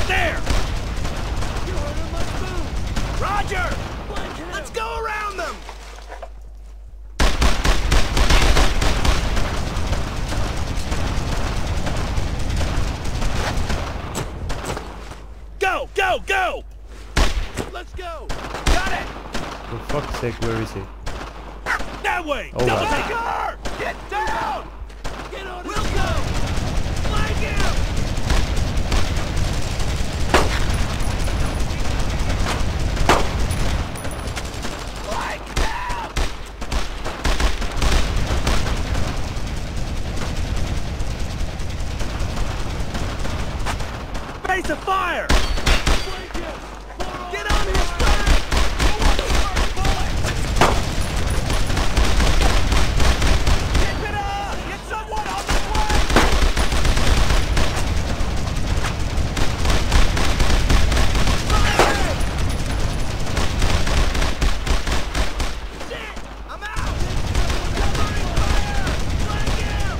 There! You heard him, let's move! Roger! Let's go around them! Go! Go! Go! Let's go! Got it! For fuck's sake, where is he? That way! Oh, Double right. take her! Get down! Get on We'll go! Flank him! Flank him! Base of fire! Flank him! Get on his flank! Keep it up! Get someone on the flank! Fire! Shit! I'm out! Covering fire! Flank him!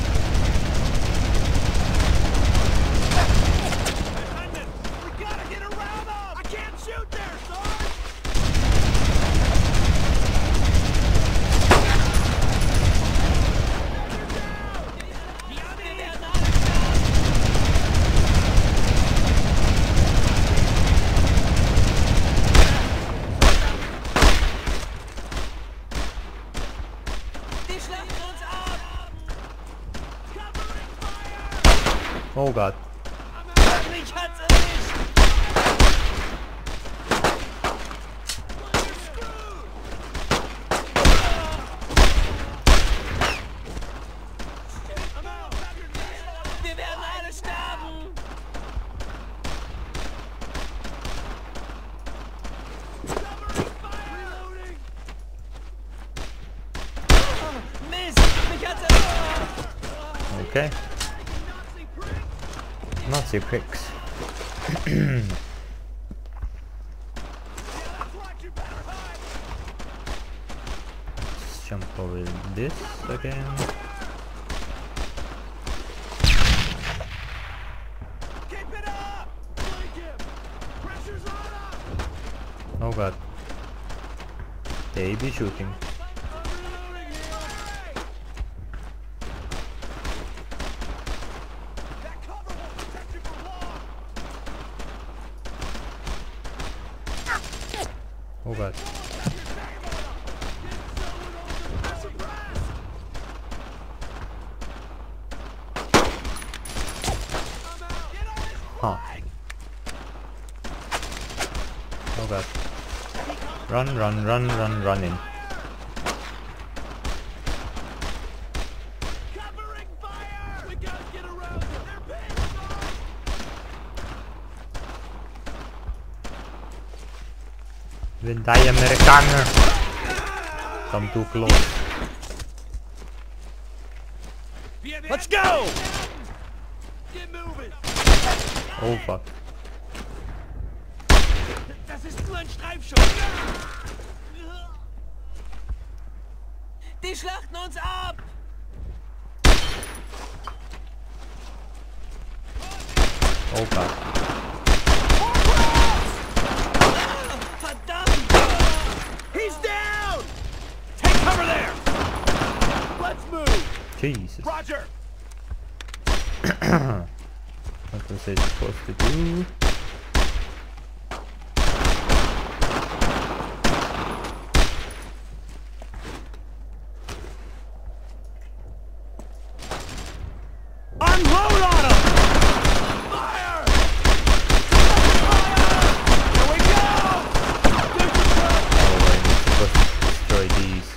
Lieutenant, we gotta get around them! I can't shoot there, Sarge! Oh god. Mich hat's erwischt! Wir werden alle sterben! Mist! Mich hat's erwischt! Okay. Nazi pricks. Let's jump over this again. Keep it up! Flank him! Pressure's on us! Oh god. They be shooting. Unreloading here! That cover won't protect you for long! Oh god. Huh. Oh god. Run, run, run, run, run in. Covering fire! We gotta get around them. They're pissed off! When die Amerikaner come too close. Let's go! Get moving! Oh fuck. Das ist nur ein Streifschuss! Die schlachten uns ab! Oh god. Verdammt! He's down! Take cover there! Let's move! Jesus. Roger! What was it supposed to do? Unload on him! Fire! Fire! Here we go! Good control! Oh, I'm supposed to destroy these.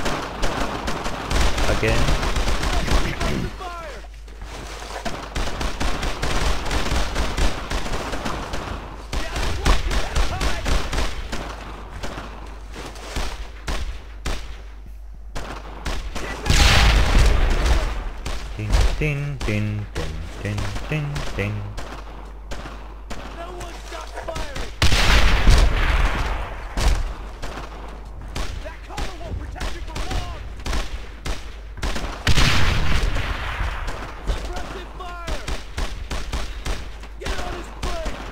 Again? Fire! Ding, ding, ding, ding, ding, ding. No one stops firing! That cover won't protect you for long! Suppressive fire! Get on his flank!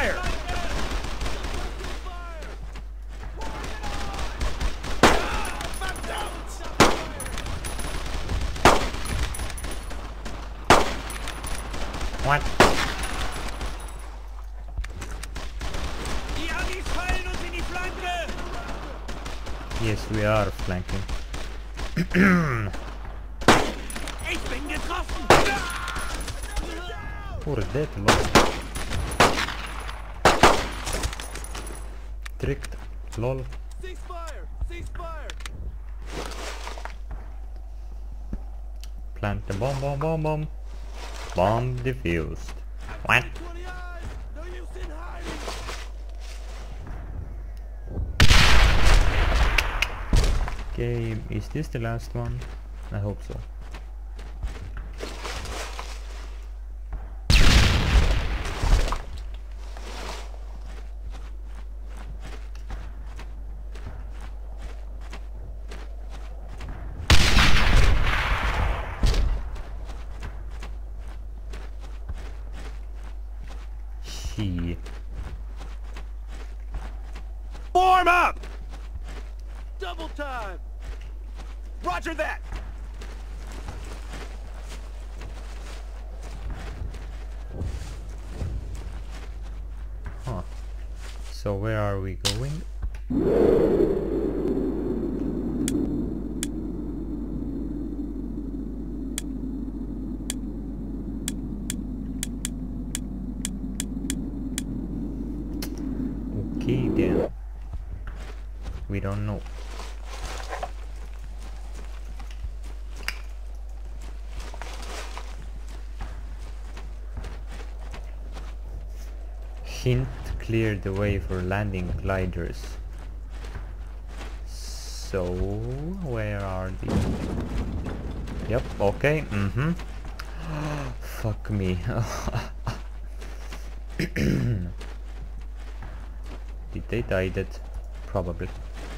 fire! What? Die Amis fallen uns in die Flanke! Yes, we are flanking. Ich bin getroffen! Who's dead, lol. Tricked, lol. Cease fire! Cease fire! Plant the bomb, bomb, bomb, bomb. Bomb defused. What? 20 eyes! No use in hiding! Okay, is this the last one? I hope so. Form up! Double time! Roger that! Huh. So where are we going? Okay then. We don't know. Hint cleared the way for landing gliders. So where are these? Yep, okay, fuck me. Did they die that? Probably.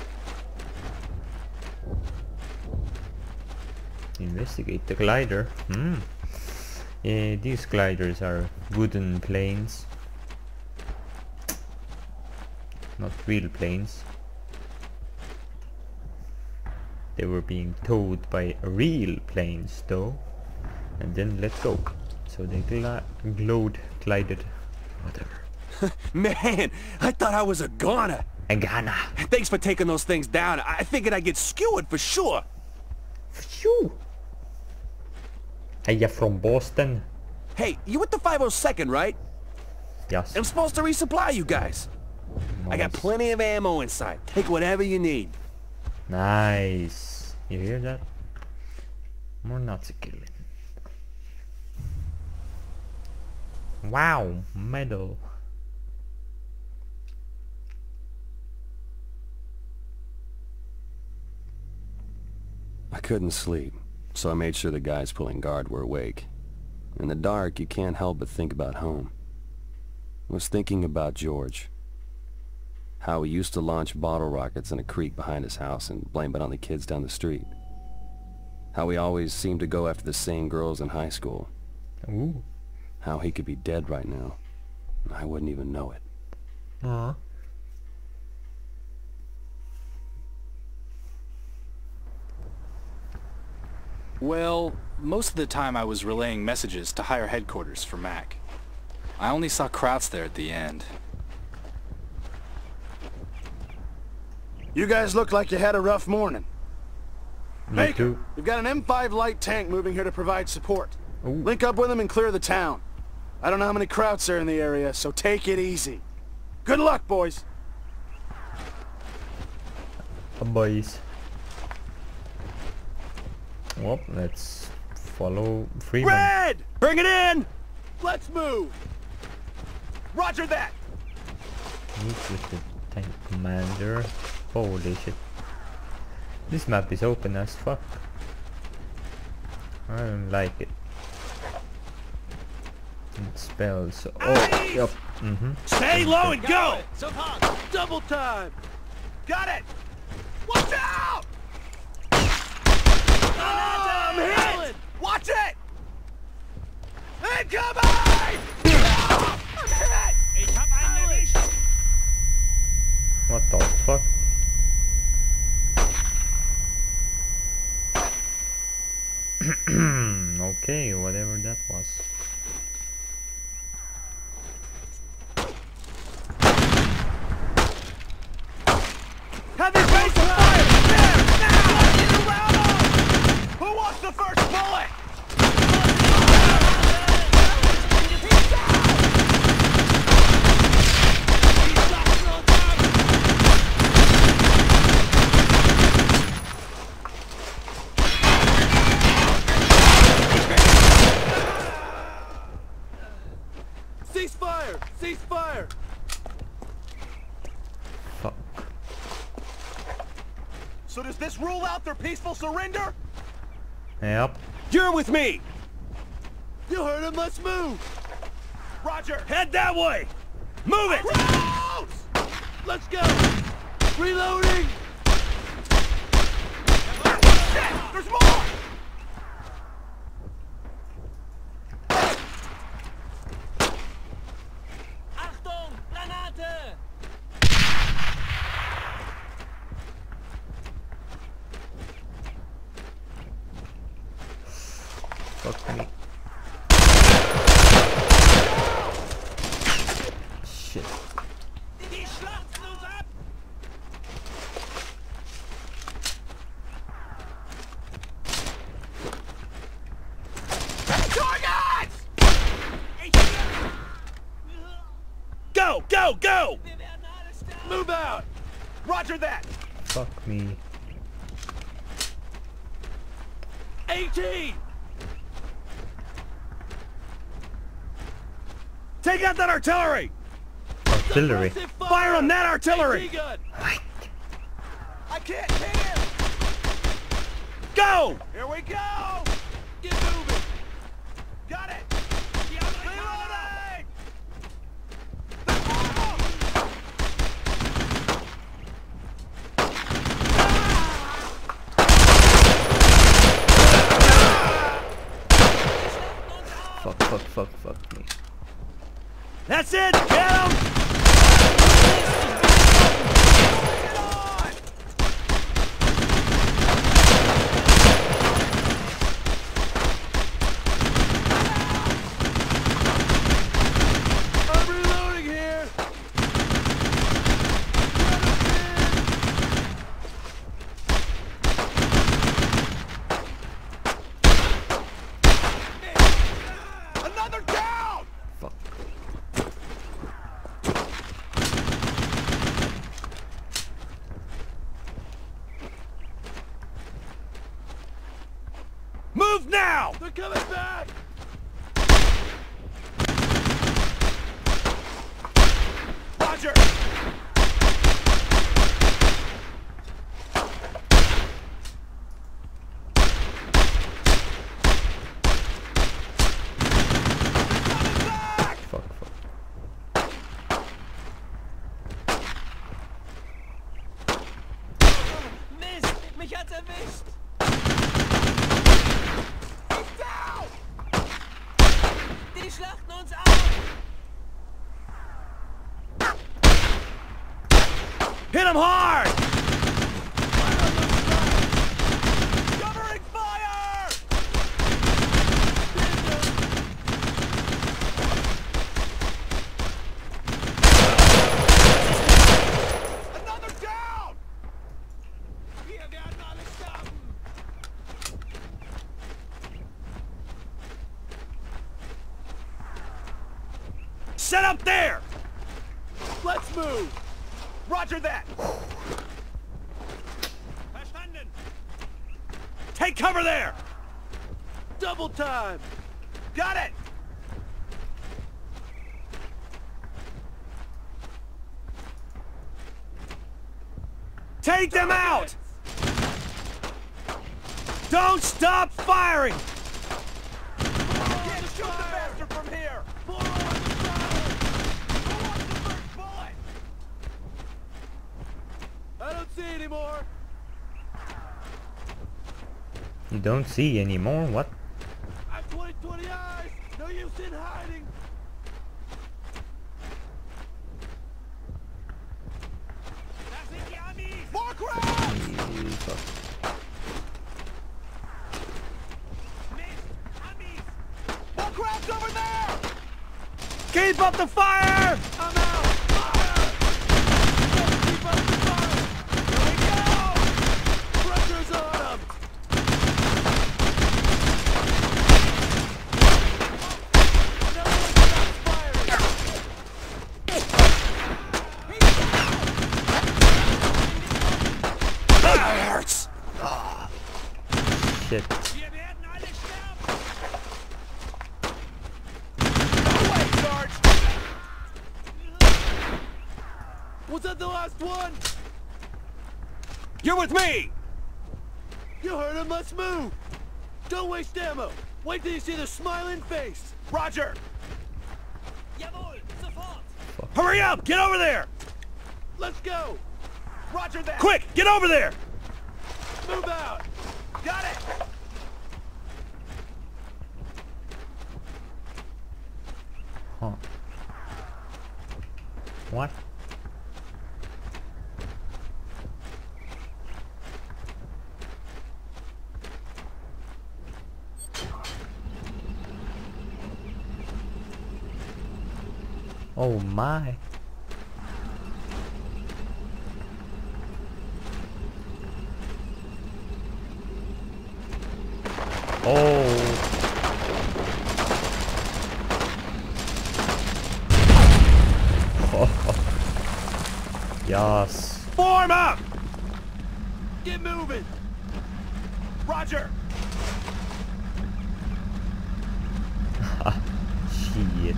Investigate the glider. Yeah, these gliders are wooden planes. Not real planes. They were being towed by real planes though, and then let go. So they glided, whatever. Man, I thought I was a goner. A Ghana. Thanks for taking those things down. I figured I'd get skewered for sure. Phew. Hey, you from Boston? Hey, you with the 502nd, right? Yes. I'm supposed to resupply you guys. I got Nice. plenty of ammo inside. Take whatever you need. Nice. You hear that? More Nazi killing. Wow, medal. I couldn't sleep, so I made sure the guys pulling guard were awake. In the dark, you can't help but think about home. I was thinking about George. How he used to launch bottle rockets in a creek behind his house and blame it on the kids down the street. How he always seemed to go after the same girls in high school. Ooh. How he could be dead right now. I wouldn't even know it. Well, most of the time I was relaying messages to higher headquarters for Mac. I only saw Krauts there at the end. You guys look like you had a rough morning. Me Baker, too. we've got an M5 light tank moving here to provide support. Ooh. Link up with them and clear the town. I don't know how many Krauts are in the area, so take it easy. Good luck, boys. Boys. Well, let's follow Freeman. Red! Bring it in! Let's move! Roger that! Meet with the tank commander. Holy shit. This map is open as fuck. I don't like it. It spells. Oh, yep. Stay low and go! Double time! Got it! Watch out! I'm hit! Watch it! Incoming! I'm hit! Ich hab einen What the fuck? Okay, whatever that was. Have your face on fire! There! Now! Get around them! Who wants the first bullet? Ceasefire! Ceasefire! Fuck. So does this rule out their peaceful surrender? Yep. You're with me! You heard him, let's move! Roger! Head that way! Move it! Roads! Let's go! Reloading! Shit! There's more! Achtung! Granate! Fuck me. Shit. Die schlachten uns ab! Targets! Ich Go! Go! Go! Wir werden alle sterben! Move out! Roger that! Fuck me. 18! Take out that artillery! Artillery. Fire on that artillery! Gun. I can't hear! Go! Here we go! Get moving! Got it! Reloading! Fuck me. That's it! Get him! I'm reloading here! Another down! Fuck. Move now! They're coming back! Roger! Fuck. Mist! Mich hat's erwischt! Die schlachten uns ab! Hit him hard! Covering fire! Another down! Wir werden alle sterben! Set up there! Let's move! Roger that! Verstanden! Take cover there! Double time! Got it! Take them out! Don't stop firing! Can't shoot the bastard from here! Who wants the first bullet? I don't see anymore. You don't see anymore? What? I've 20/20 eyes. No use in hiding. fuck? More crowds over there! Keep up the fire! I'm out! Fire! Keep up the fire! Here we go! Pressure's on them! Another one stops firing! That hurts! Shit. Wir werden alle sterben! Away, Sarge! Was that the last one? You're with me! You heard him, let's move! Don't waste ammo! Wait till you see the smiling face! Roger! Jawohl, sofort! Hurry up! Get over there! Let's go! Roger that! Quick! Get over there! Move out! Got it! Huh. What? Oh my. Oh. Yes. Form up! Get moving! Roger! Shit.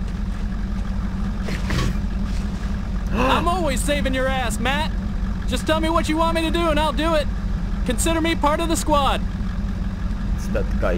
I'm always saving your ass, Matt. Just tell me what you want me to do and I'll do it. Consider me part of the squad. It's that guy.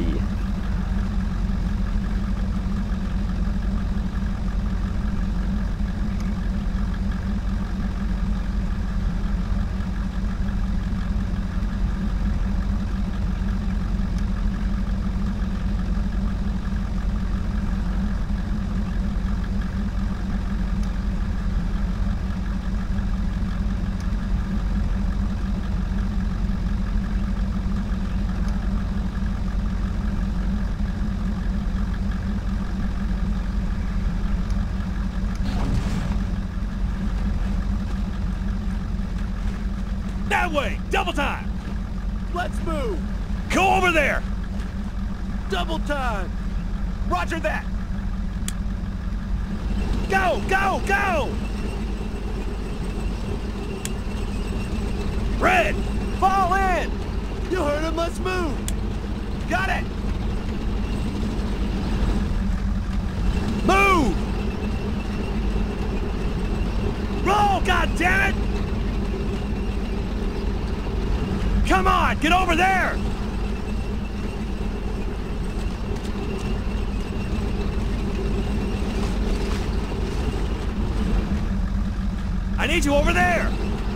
That way! Double time! Let's move! Go over there! Double time! Roger that! Go! Go! Go! Red! Fall in! You heard him, let's move! Got it! Move! Roll, goddammit! Come on, get over there! I need you over there!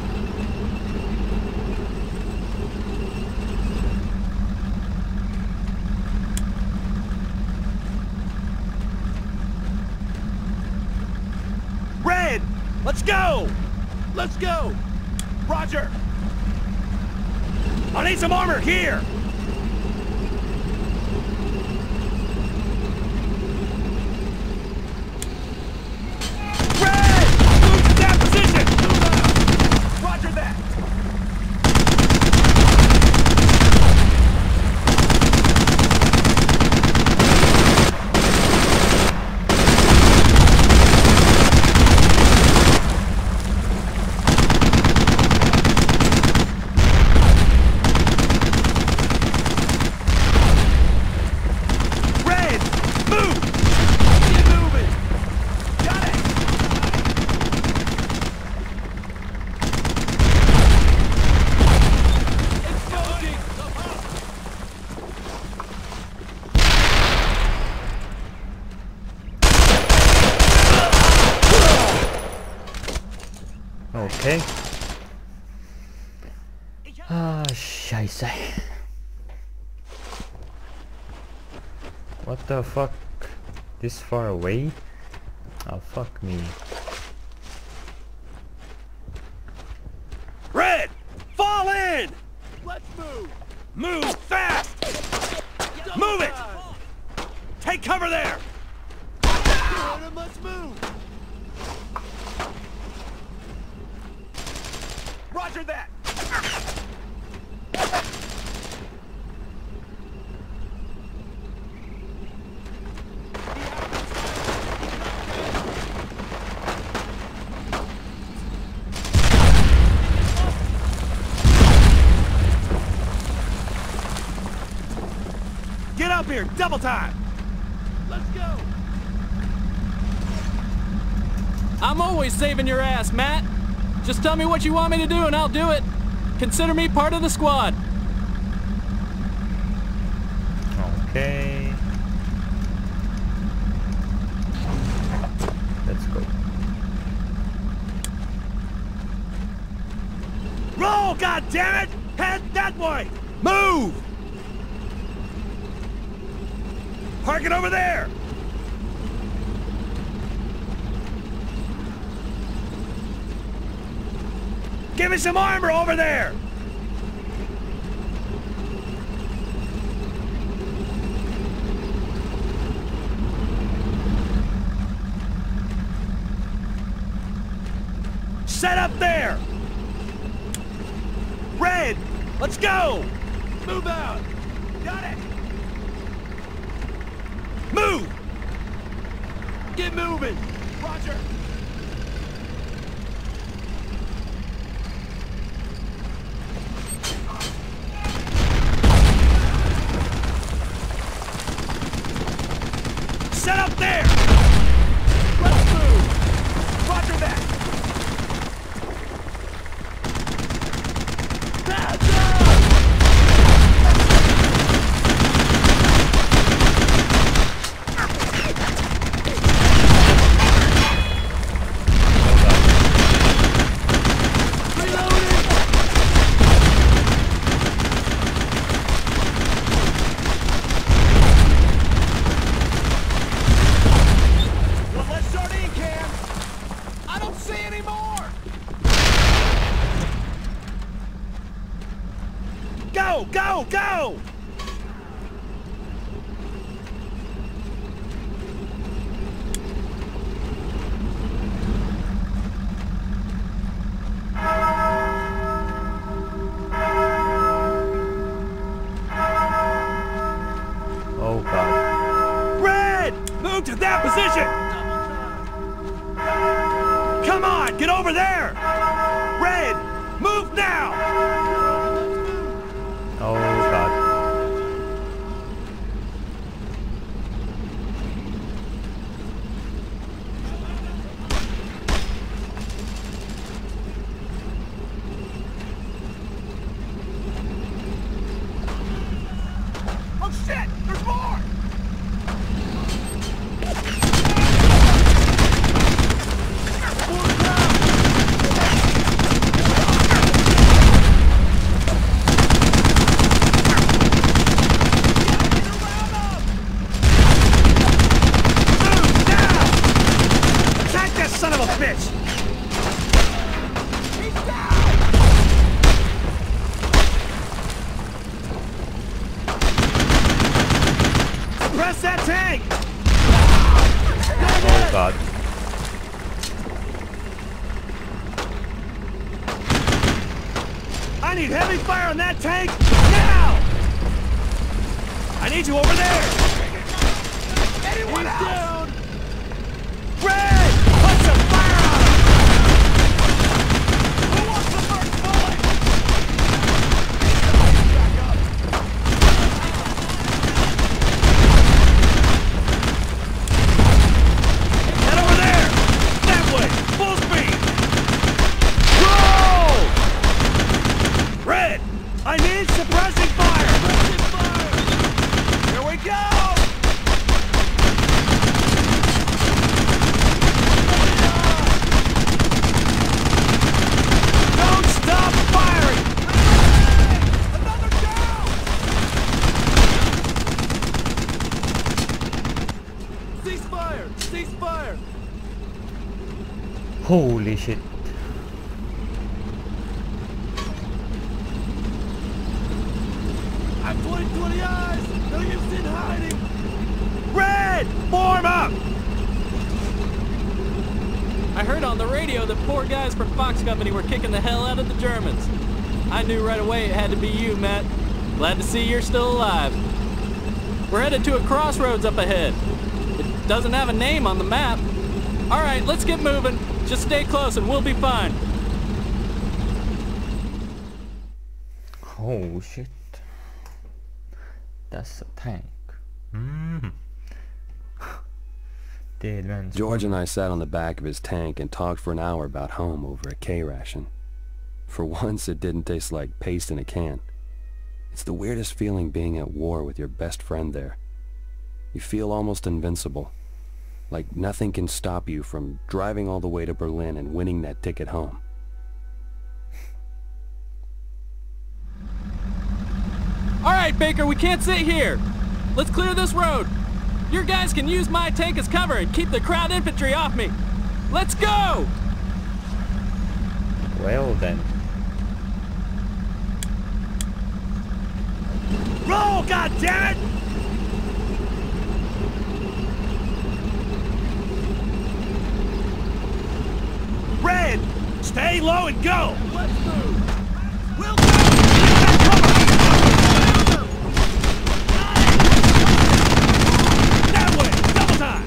Red! Let's go! Let's go! Roger! I need some armor here! Red! Move to that position! Move out! Roger that! Okay. Ah, scheiße. What the fuck? This far away? Oh, fuck me. Red! Fall in! Let's Move fast! Move it! Take cover there! I must move! Roger that! Get up here, double time! Let's go! I'm always saving your ass, Matt. Just tell me what you want me to do and I'll do it. Consider me part of the squad. Okay. Let's go. Roll, goddammit! Head that way! Move! Park it over there! Give me some armor over there! Set up there! Red! Let's go! Move out! Got it! Move! Get moving! Roger! Set up there! Let's move! Roger that! Pass out! Go! Go! Go! Oh god. Red! Move to that position! Come on! Get over there! Red! Move now! Oh god. Oh shit! There's more! Son of a bitch! He's down! Suppress that tank! Oh god. I need heavy fire on that tank now! I need you over there! Anyone else? Down! Red! Put some fire on him! Who wants the first bullet? Back up! Head over there! That way! Full speed! Roll! Red! I need suppressing fire! Suppressing fire! Here we go! Stop firing! Another down! Cease fire! Cease fire! Holy shit. Red, form up! I heard on the radio that poor guys from Fox Company were kicking the hell out of the Germans. I knew right away it had to be you, Matt. Glad to see you're still alive. We're headed to a crossroads up ahead. It doesn't have a name on the map. All right, let's get moving. Just stay close and we'll be fine. Oh shit. That's a tank. Dead man's George and I sat on the back of his tank and talked for an hour about home over a K-ration. For once, it didn't taste like paste in a can. It's the weirdest feeling being at war with your best friend there. You feel almost invincible. Like nothing can stop you from driving all the way to Berlin and winning that ticket home. All right, Baker, we can't sit here. Let's clear this road. Your guys can use my tank as cover and keep the crowd infantry off me. Let's go! Well then. Roll, goddammit! Red, stay low and go! Let's move! We'll go! That way! Double time!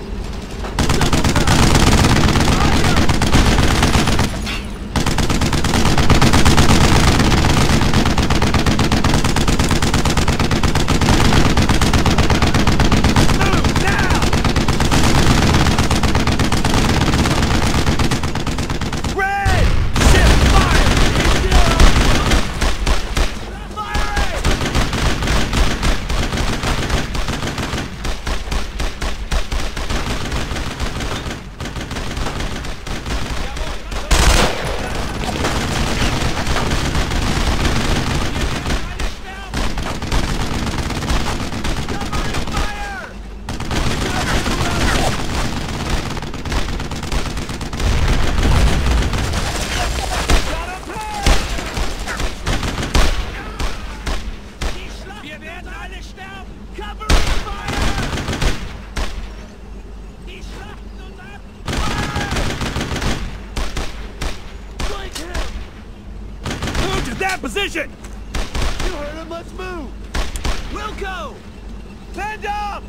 Position! You heard him, let's move! We'll go! Stand up!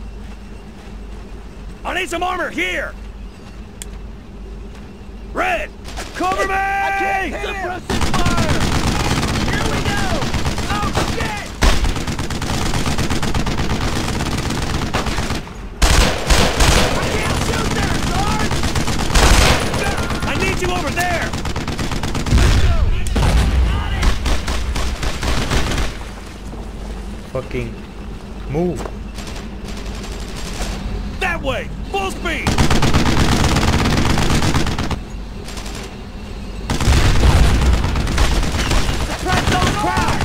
I need some armor here! Red! Cover me! I can't hit Suppressive fire! Here we go! Oh, shit! I can't shoot there, Sarge! I need you over there! Fucking move. That way! Full speed! Suppress those crowds!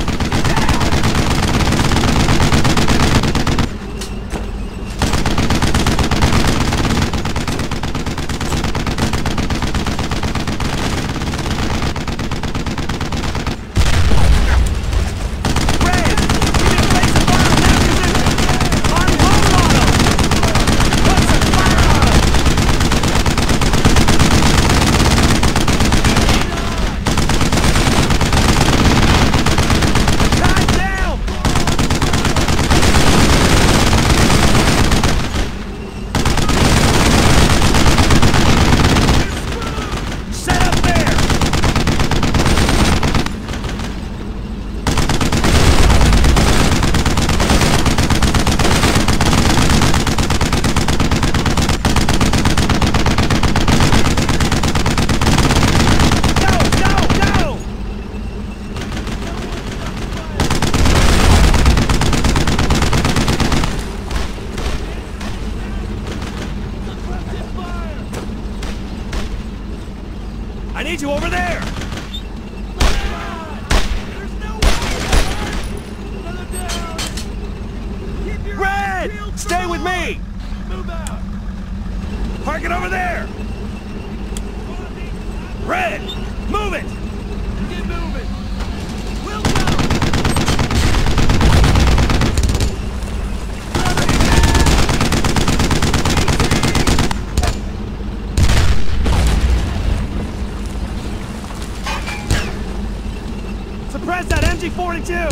I need you over there! Red! Stay with me! Move out! Park it over there! Red! Move it! Get moving! We'll go! Where's that MG-42?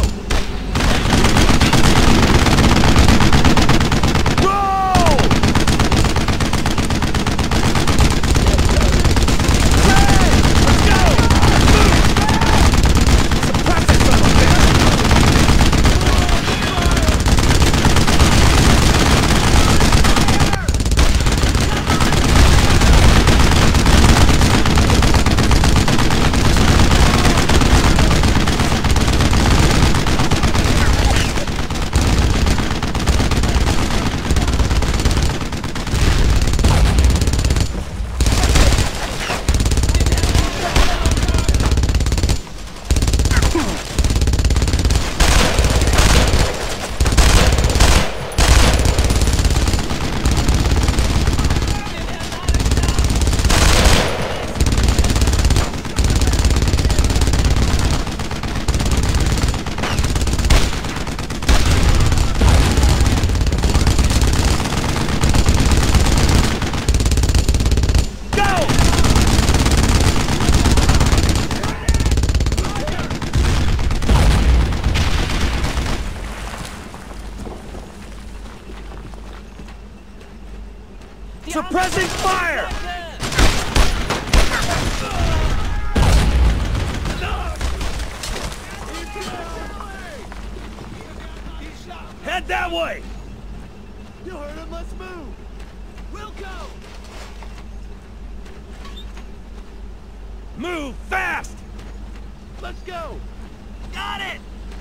Suppressing fire! Head that way! You heard him, let's move! We'll go! Move fast! Let's go! Got it!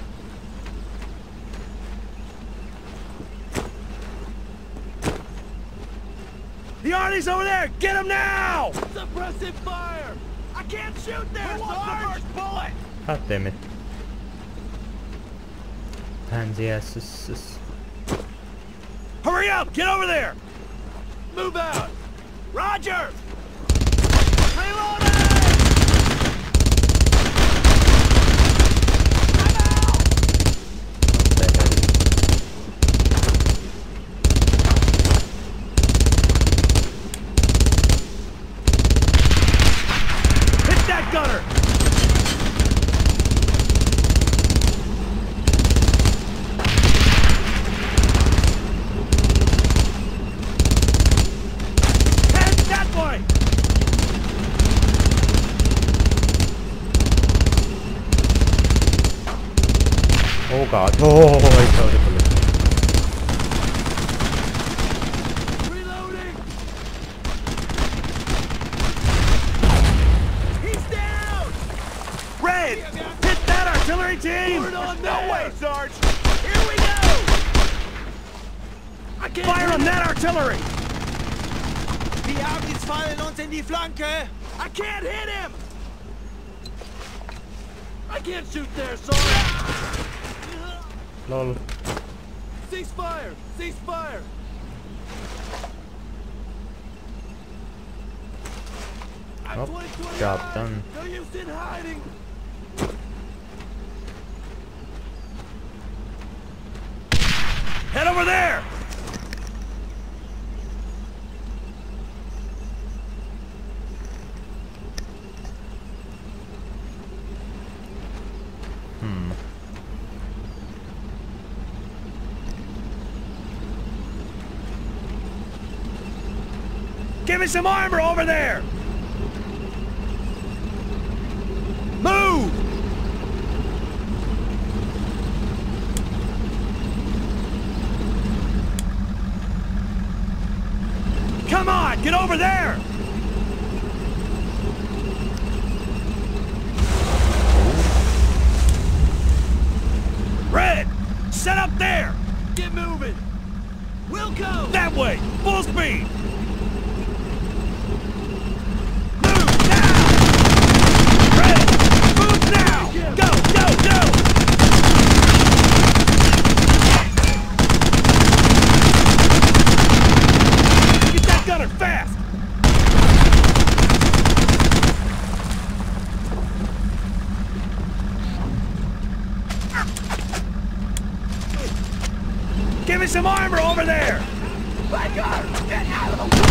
The Arnie's over there! Get him now! Suppressive fire! I can't shoot there, Who wants the first bullet? God damn it. Pansy asses. Hurry up! Get over there! Move out! Roger! Reloading! Hit that gunner! Head that way! Oh god. Oh, I saw the bullet. Reloading! He's down! Red! Hit that artillery team! Word on No there! way, Sarge! Here we go! I can't Fire on that artillery! Wir haben die fallen uns in die Flanke! I can't hit him! I can't shoot there, Sarge! Lol. Cease fire! Cease fire! I'm Oh, 20-20 job high. done. No use in hiding! Head over there! Give me some armor over there! Move! Come on, get over there! Red, set up there! Get moving! We'll go! That way, full speed! Give me some armor over there! Get out of the way!